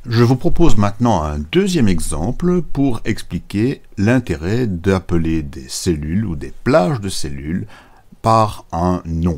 Je vous propose maintenant un deuxième exemple pour expliquer l'intérêt d'appeler des cellules ou des plages de cellules par un nom.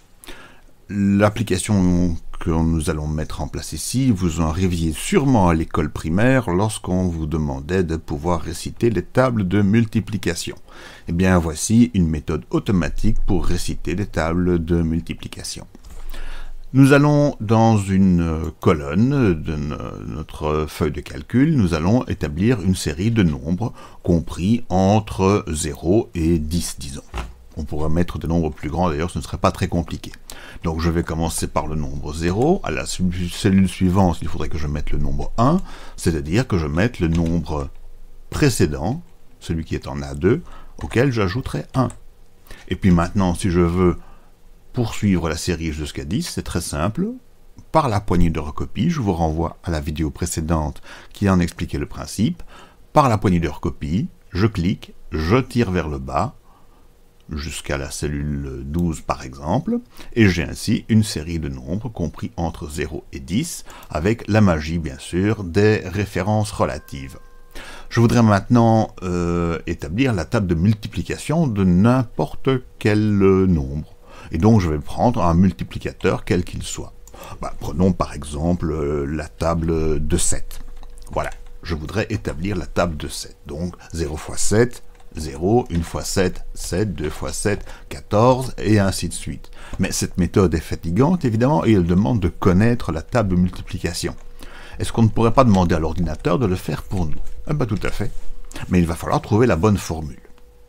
L'application que nous allons mettre en place ici, vous en rêviez sûrement à l'école primaire lorsqu'on vous demandait de pouvoir réciter les tables de multiplication. Eh bien, voici une méthode automatique pour réciter les tables de multiplication. Nous allons, dans une colonne de notre feuille de calcul, nous allons établir une série de nombres compris entre 0 et 10, disons. On pourrait mettre des nombres plus grands, d'ailleurs, ce ne serait pas très compliqué. Donc je vais commencer par le nombre 0. À la cellule suivante, il faudrait que je mette le nombre 1, c'est-à-dire que je mette le nombre précédent, celui qui est en A2, auquel j'ajouterai 1. Et puis maintenant, si je veux poursuivre la série jusqu'à 10, c'est très simple. Par la poignée de recopie, je vous renvoie à la vidéo précédente qui en expliquait le principe. Par la poignée de recopie, je clique, je tire vers le bas, jusqu'à la cellule 12 par exemple, et j'ai ainsi une série de nombres compris entre 0 et 10, avec la magie bien sûr des références relatives. Je voudrais maintenant établir la table de multiplication de n'importe quel nombre. Et donc je vais prendre un multiplicateur quel qu'il soit. Prenons par exemple la table de 7. Voilà, je voudrais établir la table de 7. Donc 0 fois 7, 0, 1 fois 7, 7, 2 fois 7, 14, et ainsi de suite. Mais cette méthode est fatigante, évidemment, et elle demande de connaître la table de multiplication. Est-ce qu'on ne pourrait pas demander à l'ordinateur de le faire pour nous? Tout à fait. Mais il va falloir trouver la bonne formule.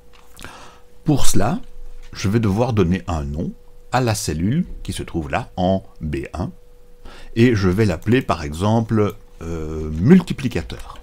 Pour cela, je vais devoir donner un nom à la cellule qui se trouve là, en B1, et je vais l'appeler par exemple multiplicateur.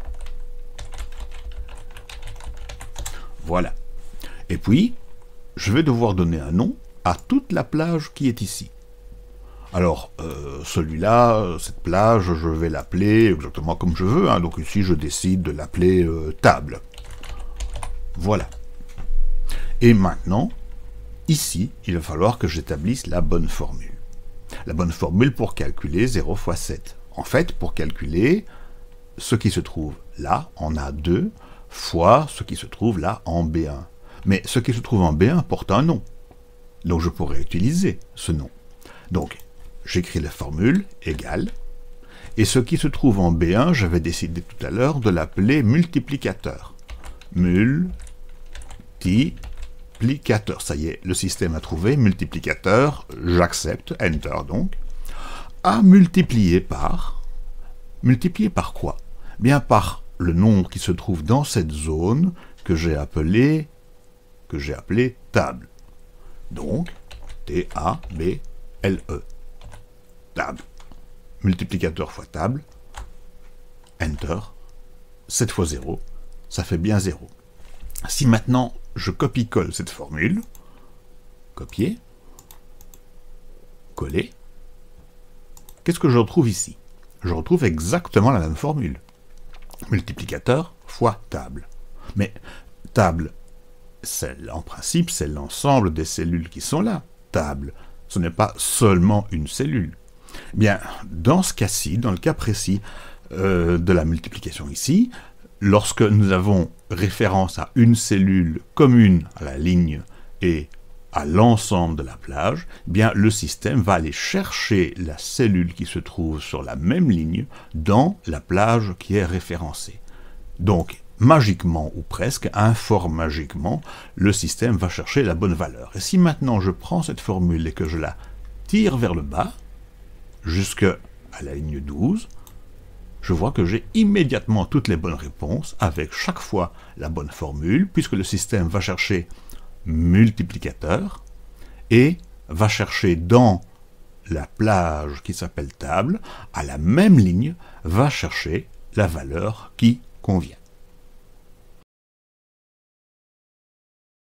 Voilà. Et puis, je vais devoir donner un nom à toute la plage qui est ici. Alors, celui-là, cette plage, je vais l'appeler exactement comme je veux. Donc ici, je décide de l'appeler table. Voilà. Et maintenant, ici, il va falloir que j'établisse la bonne formule. La bonne formule pour calculer 0 fois 7. En fait, pour calculer ce qui se trouve là, en A2, fois ce qui se trouve là, en B1. Mais ce qui se trouve en B1 porte un nom. Donc je pourrais utiliser ce nom. Donc, j'écris la formule, égale, et ce qui se trouve en B1, je vais décider tout à l'heure de l'appeler multiplicateur. Multiplicateur. Ça y est, le système a trouvé multiplicateur, j'accepte, enter donc. À multiplier par quoi? Bien par le nombre qui se trouve dans cette zone que j'ai appelé table. Donc, T-A-B-L-E. Table. Multiplicateur fois table. Enter. 7 fois 0. Ça fait bien 0. Si maintenant je copie-colle cette formule, copier, coller, qu'est-ce que je retrouve ici? Je retrouve exactement la même formule. Multiplicateur fois table. Mais table, en principe, c'est l'ensemble des cellules qui sont là. Table, ce n'est pas seulement une cellule. Bien, dans ce cas-ci, dans le cas précis de la multiplication ici, lorsque nous avons référence à une cellule commune à la ligne et à l'ensemble de la plage, bien le système va aller chercher la cellule qui se trouve sur la même ligne dans la plage qui est référencée. Donc, magiquement ou presque, informagiquement, le système va chercher la bonne valeur. Et si maintenant je prends cette formule et que je la tire vers le bas, jusqu'à la ligne 12, je vois que j'ai immédiatement toutes les bonnes réponses, avec chaque fois la bonne formule, puisque le système va chercher multiplicateur, et va chercher dans la plage qui s'appelle table, à la même ligne, va chercher la valeur qui convient.